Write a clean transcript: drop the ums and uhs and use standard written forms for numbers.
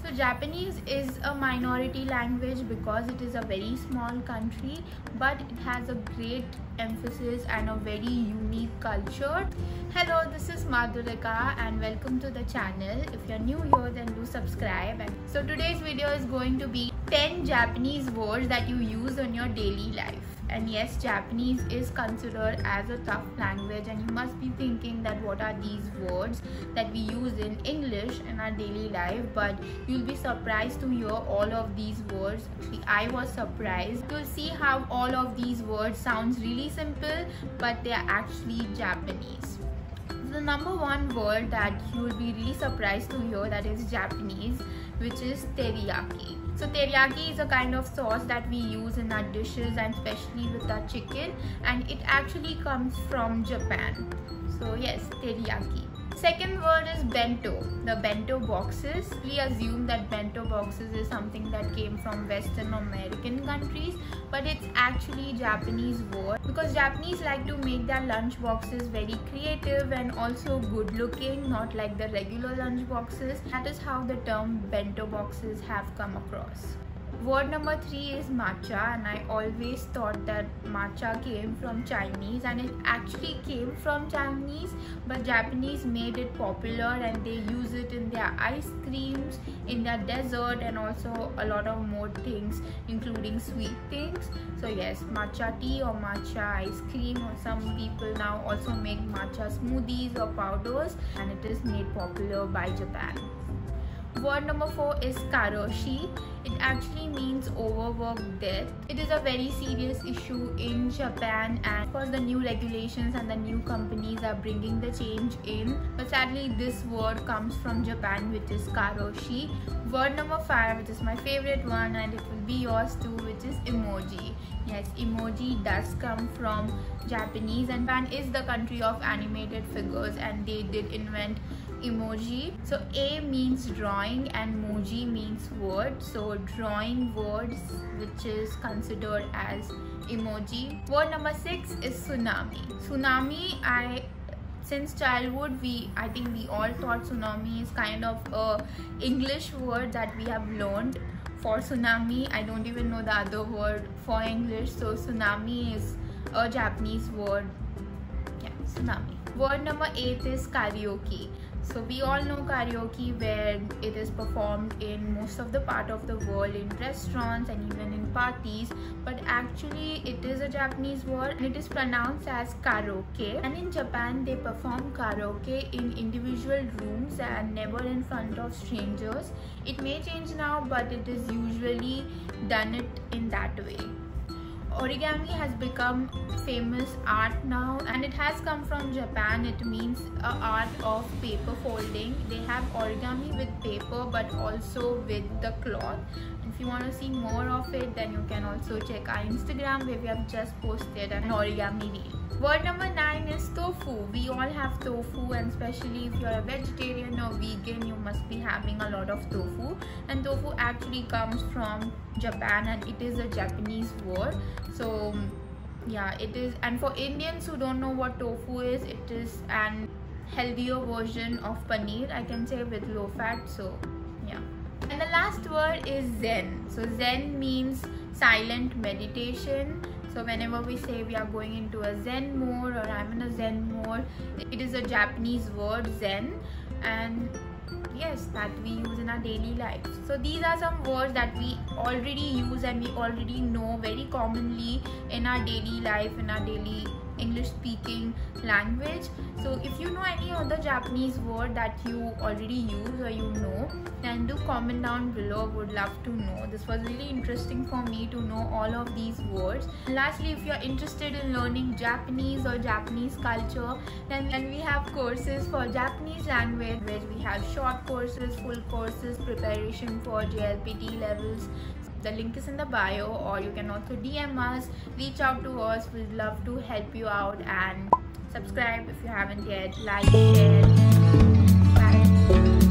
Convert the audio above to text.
So Japanese is a minority language because it is a very small country, but it has a great emphasis and a very unique culture. Hello, this is Madhurika and welcome to the channel. If you're new here, then do subscribe. And so today's video is going to be 10 Japanese words that you use in your daily life. And yes, Japanese is considered as a tough language, and you must be thinking that what are these words that we use in English in our daily life, but you'll be surprised to hear all of these words. Actually, I was surprised. You'll see how all of these words sounds really simple, but they are actually Japanese. The number one word that you will be really surprised to hear that is Japanese, which is teriyaki. So teriyaki is a kind of sauce that we use in our dishes and especially with our chicken, and it actually comes from Japan. So yes, teriyaki. Second word is bento. The bento boxes. We assume that bento boxes is something that came from Western American countries, but it's actually Japanese word because Japanese like to make their lunch boxes very creative and also good looking, not like the regular lunch boxes. That is how the term bento boxes have come across. Word number 3 is matcha, and I always thought that matcha came from Chinese, and it actually came from Chinese, but Japanese made it popular and they use it in their ice creams, in their dessert, and also a lot of more things including sweet things. So yes, matcha tea or matcha ice cream, or some people now also make matcha smoothies or powders, and it is made popular by Japan. Word number 4 is karoshi. It actually means overworked death. It is a very serious issue in Japan, and of course the new regulations and the new companies are bringing the change in, but sadly this word comes from Japan, which is karoshi. Word number 5, which is my favorite one, and it will be yours too, which is emoji. Yes, emoji does come from Japanese, and Japan is the country of animated figures, and they did invent emoji. So A means drawing and moji means word, so drawing words, which is considered as emoji. Word number 6 is tsunami. Tsunami, since childhood I think we all thought tsunami is kind of a English word that we have learned. For tsunami, I don't even know the other word for English, so tsunami is a Japanese word. Yeah, tsunami. Word number 8 is karaoke. So we all know karaoke, where it is performed in most of the part of the world in restaurants and even in parties, but actually it is a Japanese word and it is pronounced as karaoke. And in Japan they perform karaoke in individual rooms and never in front of strangers. It may change now, but it is usually done it in that way. Origami has become famous art now, and it has come from Japan. It means a art of paper folding. They have origami with paper but also with the cloth. If you want to see more of it, then you can also check our Instagram, where we have just posted an origami reel. Word number 9 is tofu. We all have tofu, and especially if you're a vegetarian or vegan, you must be having a lot of tofu. And tofu actually comes from Japan, and it is a Japanese word. So yeah, it is. And for Indians who don't know what tofu is, it is an healthier version of paneer, I can say, with low fat. So yeah. And the last word is zen. So zen means silent meditation. So whenever we say we are going into a zen mode or I'm in a zen mode, it is a Japanese word, zen, and yes, that we use in our daily lives. So these are some words that we already use and we already know very commonly in our daily life, in our daily English speaking language. So if you know any other Japanese word that you already use or you know, then do comment down below. Would love to know. This was really interesting for me to know all of these words. And lastly, if you're interested in learning Japanese or Japanese culture, then we have courses for Japanese language, where we have short courses, full courses, preparation for JLPT levels. The link is in the bio, or you can also DM us, reach out to us. We'd love to help you out, and subscribe if you haven't yet, like, share. Bye.